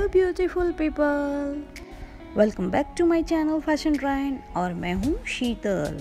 Hello beautiful people, welcome back to my channel fashion trend और मैं हूँ शीतल।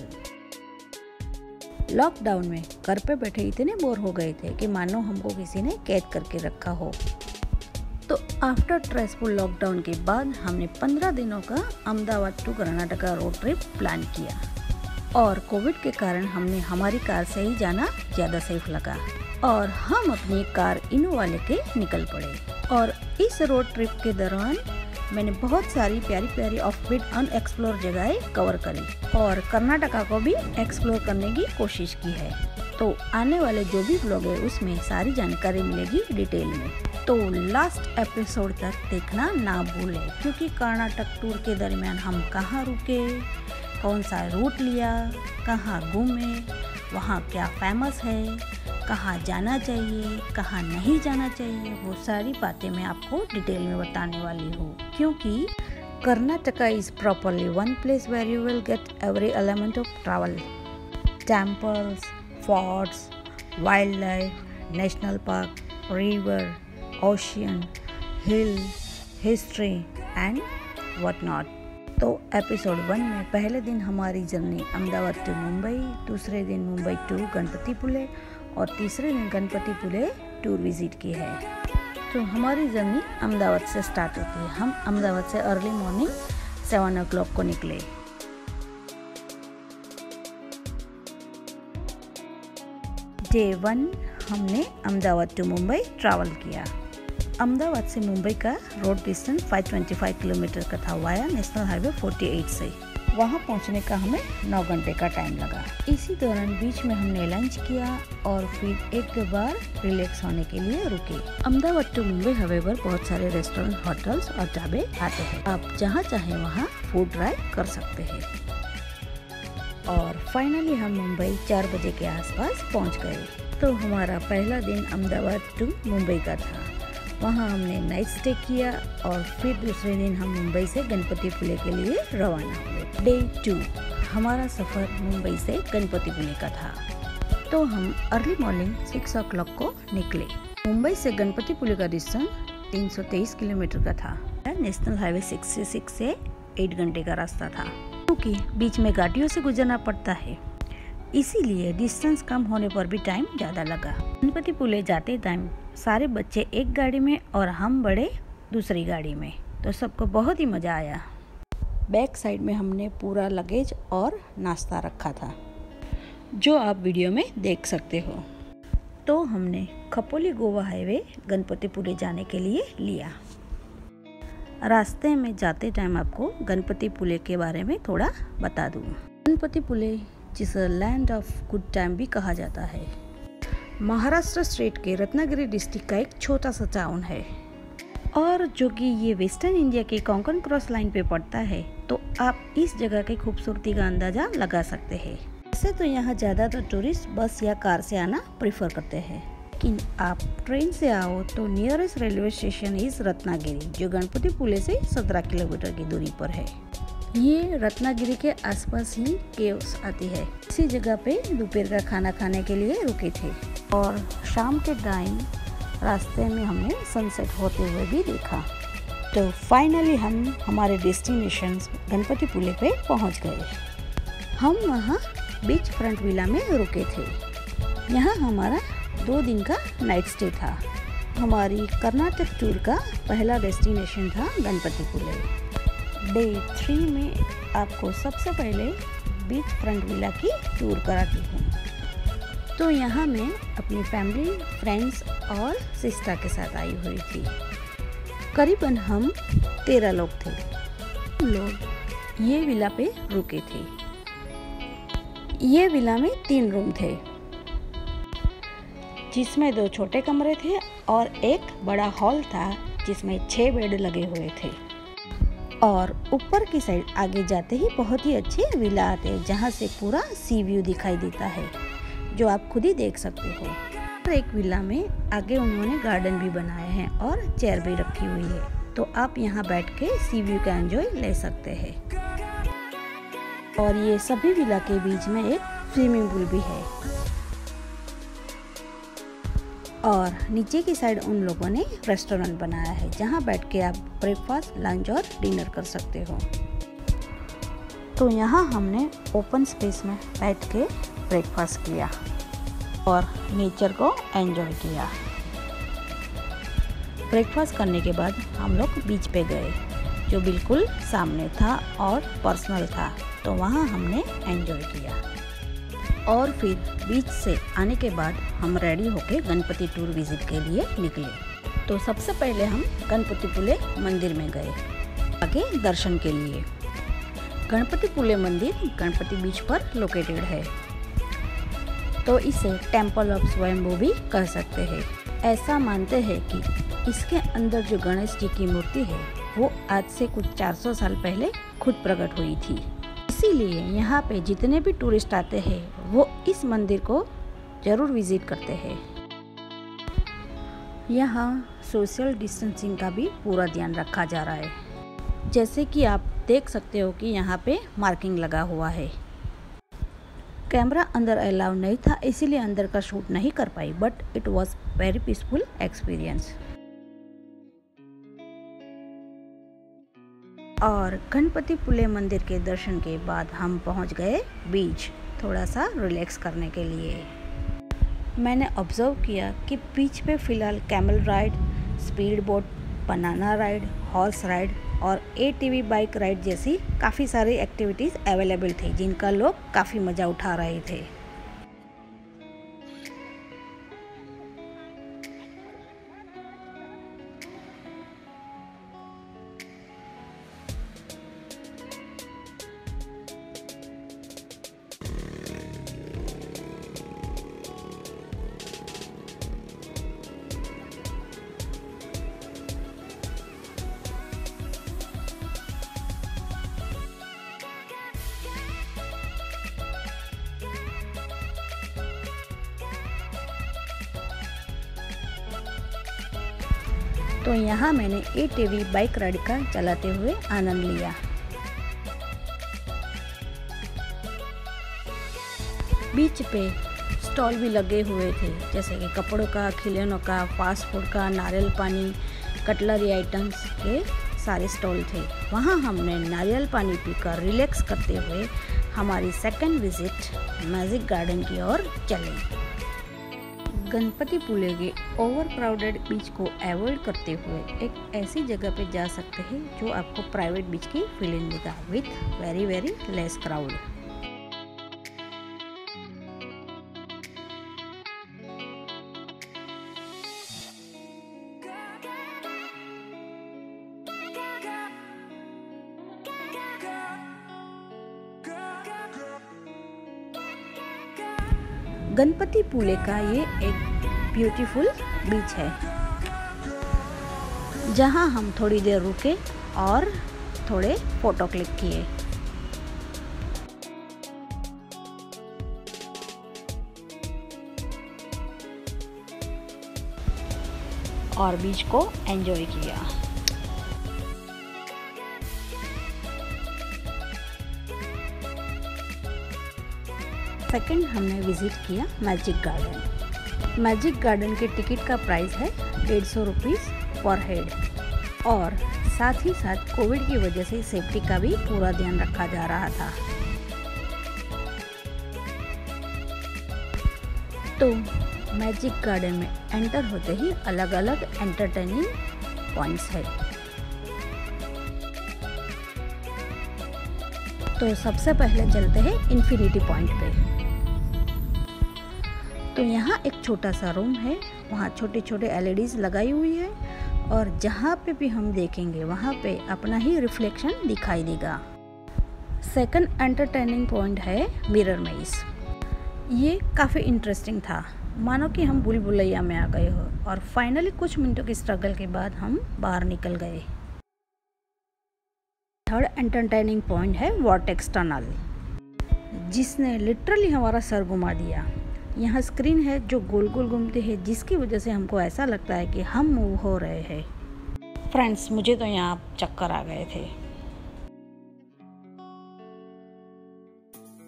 Lockdown में घर पे बैठे इतने बोर हो गए थे कि मानो हमको किसी ने कैद करके रखा हो। तो आफ्टर स्ट्रेसफुल लॉकडाउन के बाद हमने 15 दिनों का Ahmedabad to Karnataka road trip plan किया और कोविड के कारण हमने हमारी कार से ही जाना ज़्यादा सेफ लगा और हम अपनी कार इनोवा लेके निकल पड़े। और इस रोड ट्रिप के दौरान मैंने बहुत सारी प्यारी प्यारी ऑफबीट अनएक्सप्लोर जगहें कवर करी और कर्नाटका को भी एक्सप्लोर करने की कोशिश की है। तो आने वाले जो भी ब्लॉग है उसमें सारी जानकारी मिलेगी डिटेल में, तो लास्ट एपिसोड तक देखना ना भूलें, क्योंकि कर्नाटक टूर के दरमियान हम कहाँ रुके, कौन सा रूट लिया, कहाँ घूमे, वहाँ क्या फेमस है, कहाँ जाना चाहिए, कहाँ नहीं जाना चाहिए, वो सारी बातें मैं आपको डिटेल में बताने वाली हूँ। क्योंकि Karnataka is properly one place where you will get every element of travel, temples, forts, wild life, national park, river, ocean, hill, history and what not. तो एपिसोड 1 में पहले दिन हमारी जर्नी अहमदाबाद टू मुंबई, दूसरे दिन मुंबई टू गणपतिपुले और तीसरे दिन गणपतिपुले टूर विजिट की है। तो हमारी जर्नी अहमदाबाद से स्टार्ट होती है। हम अहमदाबाद से अर्ली मॉर्निंग 7 o'clock को निकले। डे 1 हमने अहमदाबाद टू मुंबई ट्रैवल किया। अहमदाबाद से मुंबई का रोड डिस्टेंस 525 किलोमीटर का था वाया नेशनल हाईवे 48 से। वहाँ पहुँचने का हमें 9 घंटे का टाइम लगा। इसी दौरान बीच में हमने लंच किया और फिर एक दो बार रिलैक्स होने के लिए रुके। अहमदाबाद टू मुंबई हाईवे पर बहुत सारे रेस्टोरेंट, होटल्स और ढाबे आते हैं। आप जहाँ चाहे वहाँ फूड ट्राई कर सकते हैं। और फाइनली हम मुंबई 4 बजे के आसपास पहुँच गए। तो हमारा पहला दिन अहमदाबाद टू मुंबई का था। वहाँ हमने नाइट स्टे किया और फिर दूसरे दिन हम मुंबई से गणपतिपुले के लिए रवाना हुए। डे 2 हमारा सफ़र मुंबई से गणपतिपुले का था। तो हम अर्ली मॉर्निंग 6 o'clock को निकले। मुंबई से गणपतिपुले का डिस्टेंस 323 किलोमीटर का था। नेशनल हाईवे 66 से 8 घंटे का रास्ता था, क्योंकि बीच में गाड़ियों से गुजरना पड़ता है, इसीलिए डिस्टेंस कम होने पर भी टाइम ज़्यादा लगा। गणपतिपुले जाते टाइम सारे बच्चे एक गाड़ी में और हम बड़े दूसरी गाड़ी में, तो सबको बहुत ही मज़ा आया। बैक साइड में हमने पूरा लगेज और नाश्ता रखा था, जो आप वीडियो में देख सकते हो। तो हमने खपोली गोवा हाईवे गणपतिपुले जाने के लिए लिया। रास्ते में जाते टाइम आपको गणपतिपुले के बारे में थोड़ा बता दूँ। गणपतिपुले जिसे लैंड ऑफ गुड टाइम भी कहा जाता है, महाराष्ट्र स्टेट के रत्नागिरी डिस्ट्रिक्ट का एक छोटा सा टाउन है और जो कि ये वेस्टर्न इंडिया के कोंकण क्रॉस लाइन पे पड़ता है। तो आप इस जगह की खूबसूरती का अंदाज़ा लगा सकते हैं। वैसे तो यहाँ ज़्यादातर टूरिस्ट बस या कार से आना प्रेफर करते हैं, लेकिन आप ट्रेन से आओ तो नियरेस्ट रेलवे स्टेशन इस रत्नागिरी, जो गणपतिपुले से 17 किलोमीटर की दूरी पर है। ये रत्नागिरी के आसपास ही केव्स आती है। इसी जगह पे दोपहर का खाना खाने के लिए रुके थे और शाम के टाइम रास्ते में हमने सनसेट होते हुए भी देखा। तो फाइनली हम हमारे डेस्टिनेशन गणपतिपुले पे पहुंच गए। हम वहाँ बीच फ्रंट विला में रुके थे। यहाँ हमारा 2 दिन का नाइट स्टे था। हमारी कर्नाटक टूर का पहला डेस्टिनेशन था गणपतिपुले। डे 3 में आपको सबसे पहले बीच फ्रंट विला की टूर कराती हूँ। तो यहाँ मैं अपनी फैमिली, फ्रेंड्स और सिस्टर के साथ आई हुई थी। करीबन हम 13 लोग थे। हम लोग ये विला पे रुके थे। ये विला में 3 रूम थे, जिसमें 2 छोटे कमरे थे और एक बड़ा हॉल था जिसमें 6 बेड लगे हुए थे। और ऊपर की साइड आगे जाते ही बहुत ही अच्छे विला आते हैं, जहाँ से पूरा सी व्यू दिखाई देता है, जो आप खुद ही देख सकते हो। और एक विला में आगे उन्होंने गार्डन भी बनाए हैं और चेयर भी रखी हुई है, तो आप यहाँ बैठ के सी व्यू का एंजॉय ले सकते हैं। और ये सभी विला के बीच में एक स्विमिंग पूल भी है। और नीचे की साइड उन लोगों ने रेस्टोरेंट बनाया है जहाँ बैठ के आप ब्रेकफास्ट, लंच और डिनर कर सकते हो। तो यहाँ हमने ओपन स्पेस में बैठ के ब्रेकफास्ट किया और नेचर को एंजॉय किया। ब्रेकफास्ट करने के बाद हम लोग बीच पे गए जो बिल्कुल सामने था और पर्सनल था, तो वहाँ हमने एंजॉय किया। और फिर बीच से आने के बाद हम रेडी होके गणपतिपुले विजिट के लिए निकले। तो सबसे पहले हम गणपतिपुले मंदिर में गए आगे दर्शन के लिए। गणपतिपुले मंदिर गणपति बीच पर लोकेटेड है, तो इसे टेम्पल ऑफ स्वयंभू भी कह सकते हैं। ऐसा मानते हैं कि इसके अंदर जो गणेश जी की मूर्ति है वो आज से कुछ 400 साल पहले खुद प्रकट हुई थी। इसीलिए यहाँ पे जितने भी टूरिस्ट आते हैं वो इस मंदिर को जरूर विजिट करते हैं। यहाँ सोशल डिस्टेंसिंग का भी पूरा ध्यान रखा जा रहा है। जैसे कि आप देख सकते हो कि यहाँ पे मार्किंग लगा हुआ है। कैमरा अंदर अलाउ नहीं था, इसीलिए अंदर का शूट नहीं कर पाई, but it was very peaceful experience. और गणपतिपुले मंदिर के दर्शन के बाद हम पहुंच गए बीच, थोड़ा सा रिलैक्स करने के लिए। मैंने ऑब्जर्व किया कि बीच पे फ़िलहाल camel ride, speed boat, banana ride, horse ride और ATV बाइक राइड जैसी काफ़ी सारी एक्टिविटीज़ अवेलेबल थी जिनका लोग काफ़ी मज़ा उठा रहे थे। तो यहाँ मैंने ATV बाइक राइड का चलाते हुए आनंद लिया। बीच पे स्टॉल भी लगे हुए थे, जैसे कि कपड़ों का, खिलौनों का, फास्ट फूड का, नारियल पानी, कटलरी आइटम्स के सारे स्टॉल थे। वहाँ हमने नारियल पानी पीकर रिलैक्स करते हुए हमारी सेकंड विजिट मैजिक गार्डन की ओर चले। गणपतिपुले के ओवर क्राउडेड बीच को अवॉइड करते हुए एक ऐसी जगह पे जा सकते हैं जो आपको प्राइवेट बीच की फीलिंग देगा with very very less crowd. Ganpatipule का ये एक ब्यूटीफुल बीच है जहां हम थोड़ी देर रुके और थोड़े फोटो क्लिक किए और बीच को एंजॉय किया। सेकंड हमने विजिट किया मैजिक गार्डन। मैजिक गार्डन के टिकट का प्राइस है 150 रुपीज़ पर हेड और साथ ही साथ कोविड की वजह से सेफ्टी का भी पूरा ध्यान रखा जा रहा था। तो मैजिक गार्डन में एंटर होते ही अलग अलग एंटरटेनिंग पॉइंट्स है। तो सबसे पहले चलते हैं इन्फिनिटी पॉइंट पे। तो यहाँ एक छोटा सा रूम है, वहाँ छोटे छोटे LEDs लगाई हुई है और जहाँ पे भी हम देखेंगे वहाँ पे अपना ही रिफ्लेक्शन दिखाई देगा। सेकंड एंटरटेनिंग पॉइंट है मिरर मेज। ये काफ़ी इंटरेस्टिंग था, मानो कि हम भूल भुलैया में आ गए हो और फाइनली कुछ मिनटों की स्ट्रगल के बाद हम बाहर निकल गए। थर्ड एंटरटेनिंग पॉइंट है वॉर्टेक्स टनल, जिसने लिटरली हमारा सर घुमा दिया। यहाँ स्क्रीन है जो गोल गोल घूमती है, जिसकी वजह से हमको ऐसा लगता है कि हम मूव हो रहे हैं। फ्रेंड्स, मुझे तो यहाँ चक्कर आ गए थे।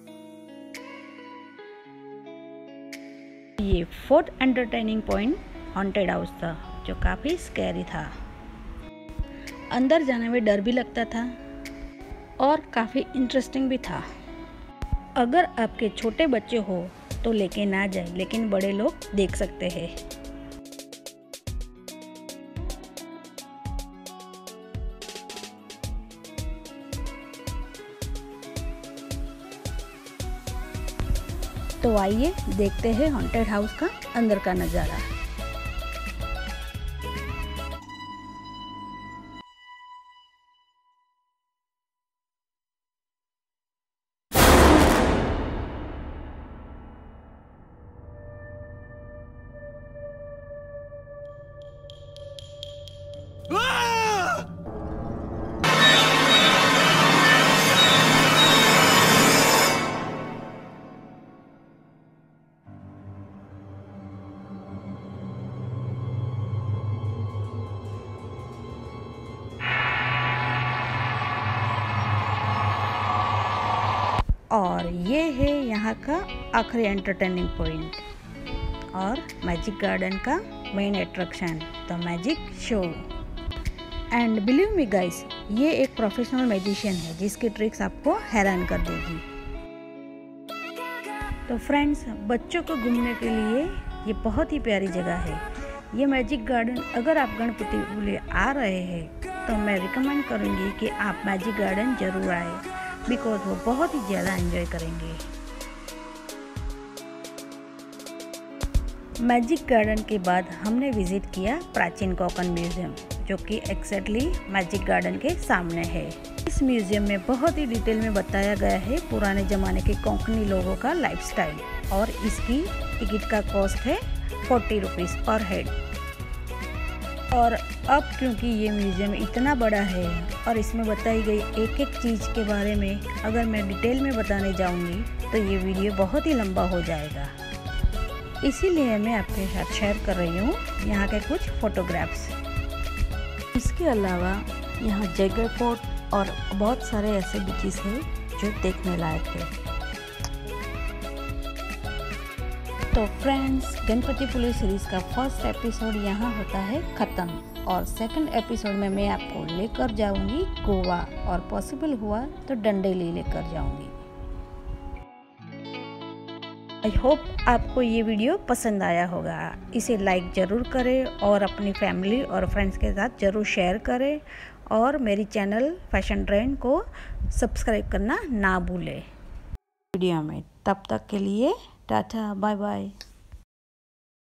ये fourth entertaining point haunted house था जो काफ़ी स्कैरी था। अंदर जाने में डर भी लगता था और काफ़ी इंटरेस्टिंग भी था। अगर आपके छोटे बच्चे हो तो लेके ना जाए, लेकिन बड़े लोग देख सकते हैं। तो आइए देखते हैं हॉन्टेड हाउस का अंदर का नज़ारा। और ये है यहाँ का आखिरी एंटरटेनिंग पॉइंट और मैजिक गार्डन का main attraction, the magic show. And believe me guys, ये एक प्रोफेशनल मैजिशियन है जिसकी ट्रिक्स आपको हैरान कर देगी। तो फ्रेंड्स, बच्चों को घूमने के लिए ये बहुत ही प्यारी जगह है। ये मैजिक गार्डन, अगर आप गणपतिपुले आ रहे हैं तो मैं रिकमेंड करूँगी कि आप मैजिक गार्डन ज़रूर आए, बिकॉज वो बहुत ही ज़्यादा एंजॉय करेंगे। मैजिक गार्डन के बाद हमने विज़िट किया प्राचीन कोंकण म्यूज़ियम, जो कि एक्जैक्टली मैजिक गार्डन के सामने है। इस म्यूज़ियम में बहुत ही डिटेल में बताया गया है पुराने ज़माने के कोंकणी लोगों का लाइफस्टाइल, और इसकी टिकट का कॉस्ट है 40 रुपीज़ पर हेड। और अब क्योंकि ये म्यूज़ियम इतना बड़ा है और इसमें बताई गई एक एक चीज़ के बारे में अगर मैं डिटेल में बताने जाऊंगी तो ये वीडियो बहुत ही लंबा हो जाएगा, इसीलिए मैं आपके साथ शेयर कर रही हूँ यहाँ के कुछ फ़ोटोग्राफ्स। इसके अलावा यहाँ जैगर फोर्ट और बहुत सारे ऐसे बीचेस हैं जो देखने लायक है। तो फ्रेंड्स, गणपतिपुले सीरीज़ का फर्स्ट एपिसोड यहाँ होता है ख़त्म, और सेकंड एपिसोड में मैं आपको लेकर जाऊँगी गोवा, और पॉसिबल हुआ तो डंडेली लेकर जाऊँगी। आई होप आपको ये वीडियो पसंद आया होगा। इसे लाइक ज़रूर करें और अपनी फैमिली और फ्रेंड्स के साथ ज़रूर शेयर करें, और मेरी चैनल फैशन ट्रेंड को सब्सक्राइब करना ना भूलें वीडियो में। तब तक के लिए टाटा, बाय बाय।